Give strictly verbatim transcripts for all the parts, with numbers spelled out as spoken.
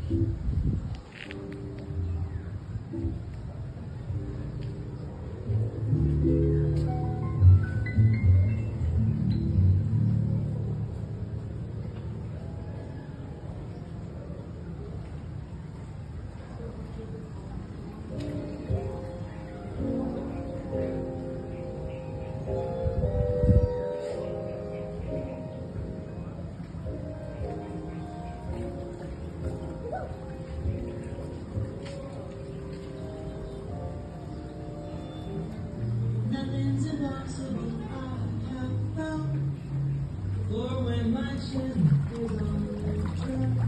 Nothing's impossible, I have found. For when my ship is on the track,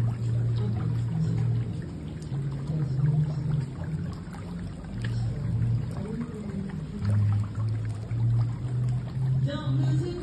don't lose it.